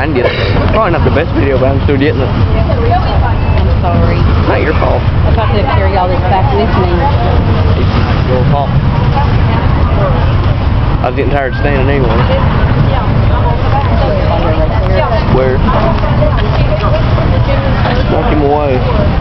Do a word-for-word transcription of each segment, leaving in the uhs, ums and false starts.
I can get it. Probably not the best video, but I'm still getting it. I'm sorry. Not your fault. If I could carry all this back with me. It's your fault. I was getting tired of standing anyway. Where? Knock him away.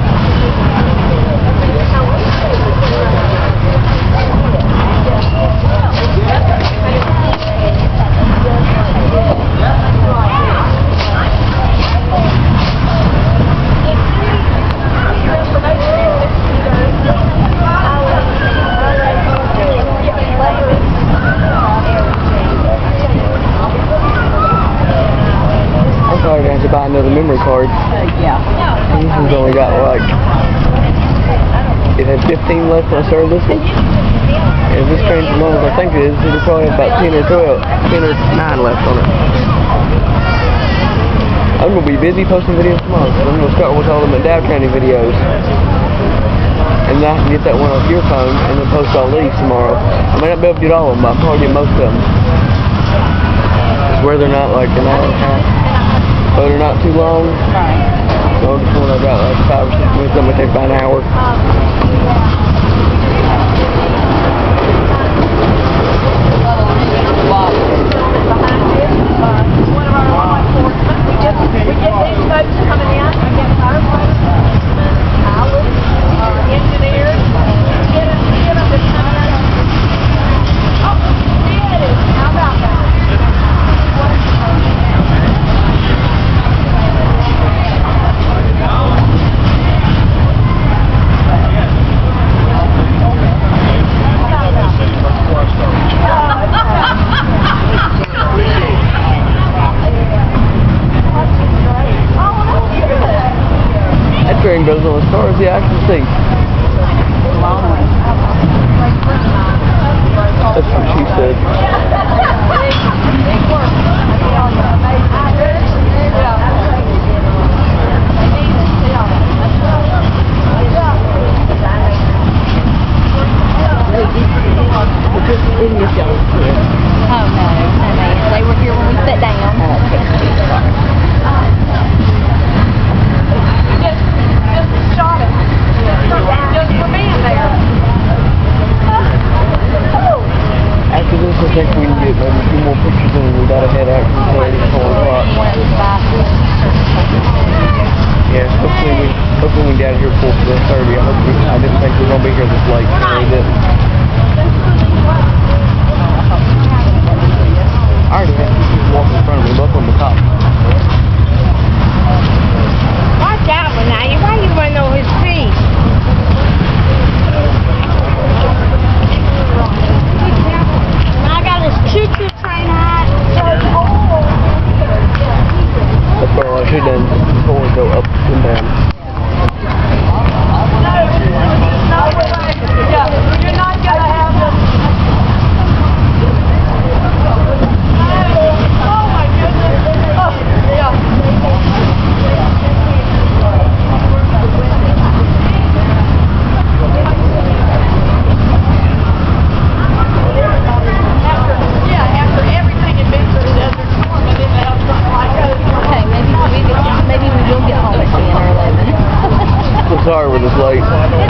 I have to buy another memory card. Uh, yeah. This one's only got like, it had fifteen left when I started this one. And if this train's as long as I think it is, it'll probably have about ten or twelve, ten or nine left on it. I'm going to be busy posting videos tomorrow, so I'm going to start with all of my Dow training videos. And then I can get that one off your phone and then post all these tomorrow. I may not be able to get all of them, but I'll probably get most of them. It's where they're not like an hour and a half. So they're not too long. Right. So this one I've got like five or six minutes. I'm going to take about an hour. We get these folks coming in. We get fireplace, pilots, engineers. Get them, get them to come in. Oh, there it is. How about that? That train goes on as far as the eye can see. That's what she said. Oh, no. No, ma'am. They were here when we sat down. Just, just shot it. Just for being there. After this, I think we can get maybe a few more pictures and we gotta head out from thirty to four o'clock. Yeah, hopefully we, hopefully we get out of here before four thirty. I hope we, I didn't think we were gonna be here this late. I really didn't. I already had people walking in front of me, both on the top. Watch out, Renee. Why you running over his feet? I got this choo-choo train hot. That's what I should have done before we go up and down. Yeah, you're not gonna have them. Oh my goodness. Oh, yeah. Sorry we're this late.